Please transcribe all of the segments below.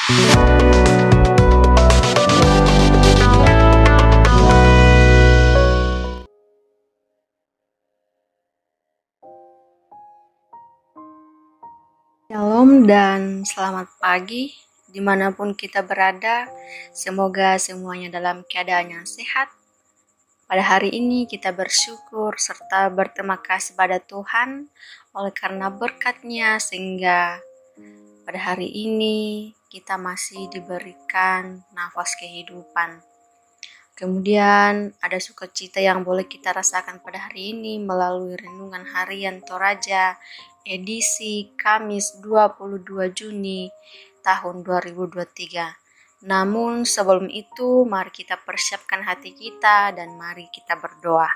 Shalom dan selamat pagi, dimanapun kita berada, semoga semuanya dalam keadaan yang sehat. Pada hari ini kita bersyukur serta berterima kasih pada Tuhan oleh karena berkat-Nya sehingga pada hari ini kita masih diberikan nafas kehidupan. Kemudian ada sukacita yang boleh kita rasakan pada hari ini melalui renungan harian Toraja edisi Kamis 22 Juni tahun 2023. Namun sebelum itu mari kita persiapkan hati kita dan mari kita berdoa.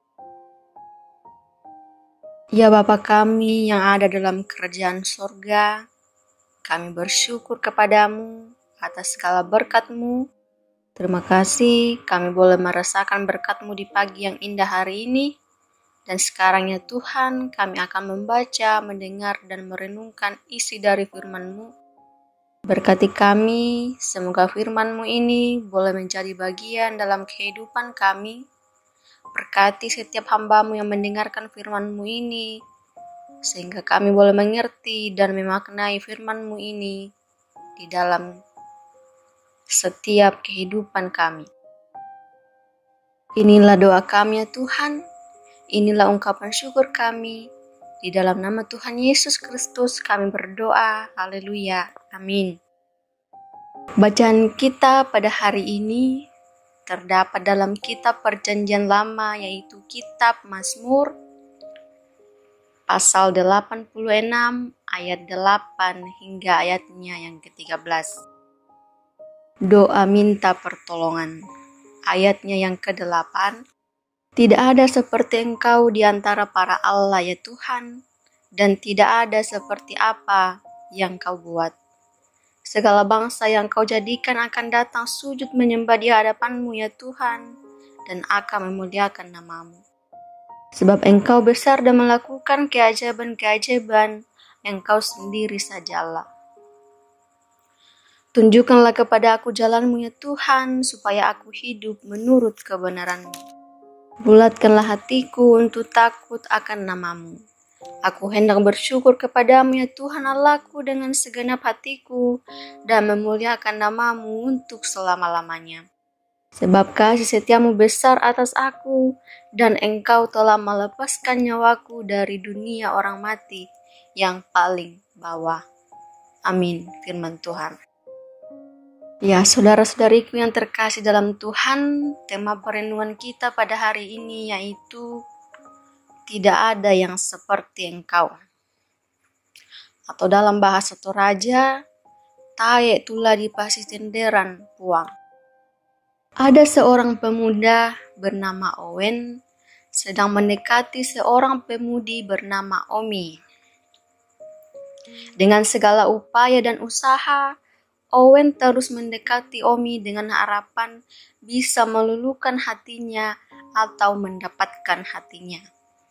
Ya Bapa kami yang ada dalam kerajaan sorga, kami bersyukur kepadamu atas segala berkat-Mu. Terima kasih kami boleh merasakan berkat-Mu di pagi yang indah hari ini. Dan sekarang ya Tuhan, kami akan membaca, mendengar, dan merenungkan isi dari firman-Mu. Berkati kami, semoga firman-Mu ini boleh menjadi bagian dalam kehidupan kami. Berkati setiap hamba-Mu yang mendengarkan firman-Mu ini, sehingga kami boleh mengerti dan memaknai firman-Mu ini di dalam setiap kehidupan kami. Inilah doa kami ya Tuhan. Inilah ungkapan syukur kami. Di dalam nama Tuhan Yesus Kristus kami berdoa. Haleluya. Amin. Bacaan kita pada hari ini terdapat dalam kitab Perjanjian Lama, yaitu kitab Mazmur pasal 86 ayat 8 hingga ayatnya yang ke-13. Doa minta pertolongan. Ayatnya yang ke-8. Tidak ada seperti Engkau di antara para Allah ya Tuhan, dan tidak ada seperti apa yang Kau buat. Segala bangsa yang Kau jadikan akan datang sujud menyembah di hadapan-Mu ya Tuhan, dan akan memuliakan nama-Mu. Sebab Engkau besar dan melakukan keajaiban-keajaiban, Engkau sendiri sajalah. Tunjukkanlah kepada aku jalan-Mu ya Tuhan, supaya aku hidup menurut kebenaran-Mu. Bulatkanlah hatiku untuk takut akan nama-Mu. Aku hendak bersyukur kepadamu ya Tuhan Allahku dengan segenap hatiku dan memuliakan nama-Mu untuk selama-lamanya. Sebab kasih setia-Mu besar atas aku dan Engkau telah melepaskan nyawaku dari dunia orang mati yang paling bawah. Amin. Firman Tuhan. Ya, saudara-saudariku yang terkasih dalam Tuhan, tema perenungan kita pada hari ini yaitu tidak ada yang seperti Engkau. Atau dalam bahasa Toraja, tae tula di pasi tenderan puang. Ada seorang pemuda bernama Owen sedang mendekati seorang pemudi bernama Omi. Dengan segala upaya dan usaha, Owen terus mendekati Omi dengan harapan bisa meluluhkan hatinya atau mendapatkan hatinya.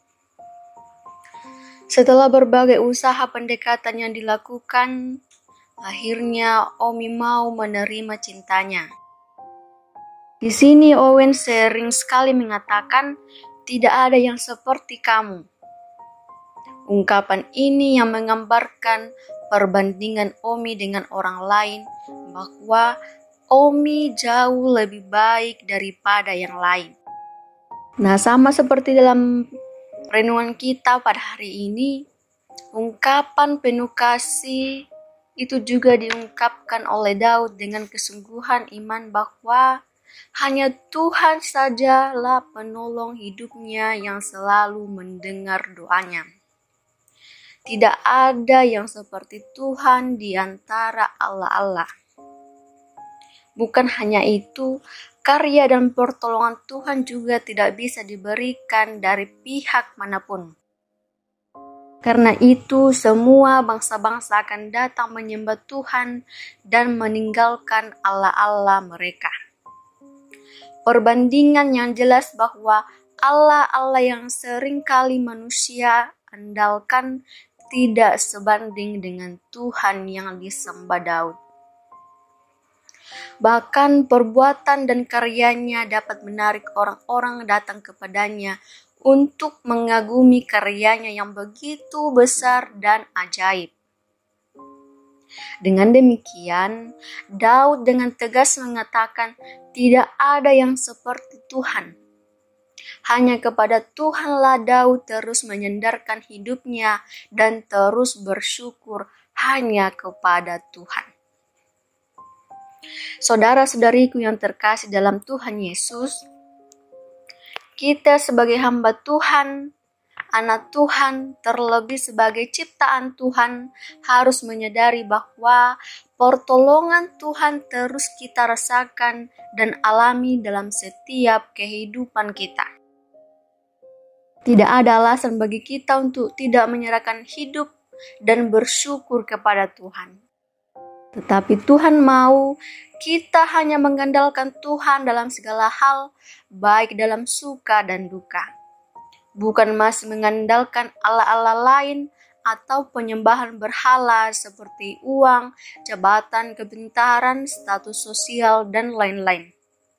Setelah berbagai usaha pendekatan yang dilakukan, akhirnya Omi mau menerima cintanya. Di sini Owen sering sekali mengatakan, tidak ada yang seperti kamu. Ungkapan ini yang menggambarkan perbandingan Omi dengan orang lain, bahwa Omi jauh lebih baik daripada yang lain. Nah, sama seperti dalam renungan kita pada hari ini, ungkapan penuh kasih itu juga diungkapkan oleh Daud dengan kesungguhan iman bahwa hanya Tuhan sajalah penolong hidupnya yang selalu mendengar doanya. Tidak ada yang seperti Tuhan di antara Allah-Allah. Bukan hanya itu, karya dan pertolongan Tuhan juga tidak bisa diberikan dari pihak manapun. Karena itu, semua bangsa-bangsa akan datang menyembah Tuhan dan meninggalkan Allah-Allah mereka. Perbandingan yang jelas bahwa Allah-Allah yang seringkali manusia andalkan tidak sebanding dengan Tuhan yang disembah Daud. Bahkan perbuatan dan karyanya dapat menarik orang-orang datang kepadanya untuk mengagumi karyanya yang begitu besar dan ajaib. Dengan demikian, Daud dengan tegas mengatakan, tidak ada yang seperti Tuhan. Hanya kepada Tuhanlah Daud terus menyandarkan hidupnya dan terus bersyukur hanya kepada Tuhan. Saudara-saudariku yang terkasih dalam Tuhan Yesus, kita sebagai hamba Tuhan, anak Tuhan, terlebih sebagai ciptaan Tuhan, harus menyadari bahwa pertolongan Tuhan terus kita rasakan dan alami dalam setiap kehidupan kita. Tidak ada alasan bagi kita untuk tidak menyerahkan hidup dan bersyukur kepada Tuhan. Tetapi Tuhan mau kita hanya mengandalkan Tuhan dalam segala hal, baik dalam suka dan duka. Bukan masih mengandalkan Allah-Allah lain atau penyembahan berhala seperti uang, jabatan, kebentaran, status sosial, dan lain-lain.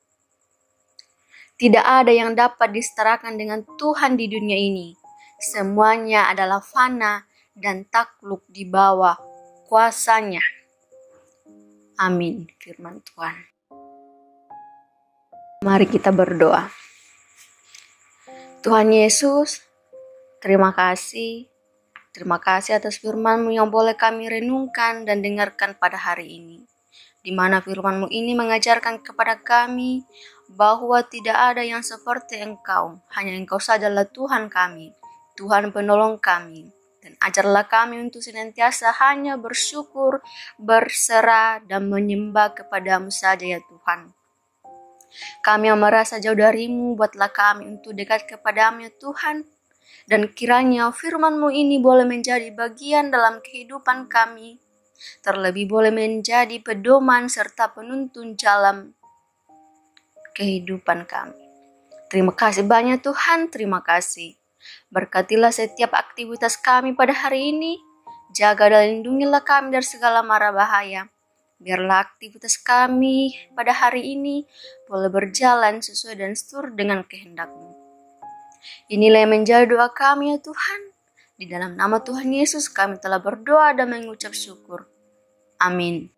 Tidak ada yang dapat disetarakan dengan Tuhan di dunia ini. Semuanya adalah fana dan takluk di bawah kuasanya. Amin, firman Tuhan. Mari kita berdoa. Tuhan Yesus, terima kasih. Terima kasih atas firman-Mu yang boleh kami renungkan dan dengarkan pada hari ini. Di mana firman-Mu ini mengajarkan kepada kami bahwa tidak ada yang seperti Engkau. Hanya Engkau sajalah Tuhan kami, Tuhan penolong kami. Dan ajarlah kami untuk senantiasa hanya bersyukur, berserah, dan menyembah kepada-Mu saja ya Tuhan. Kami yang merasa jauh dari-Mu, buatlah kami untuk dekat kepada-Mu ya Tuhan. Dan kiranya firman-Mu ini boleh menjadi bagian dalam kehidupan kami. Terlebih boleh menjadi pedoman serta penuntun jalan kehidupan kami. Terima kasih banyak Tuhan, terima kasih. Berkatilah setiap aktivitas kami pada hari ini. Jaga dan lindungilah kami dari segala mara bahaya. Biarlah aktivitas kami pada hari ini boleh berjalan sesuai dan seturut dengan kehendak-Mu. Inilah yang menjadi doa kami ya Tuhan. Di dalam nama Tuhan Yesus kami telah berdoa dan mengucap syukur. Amin.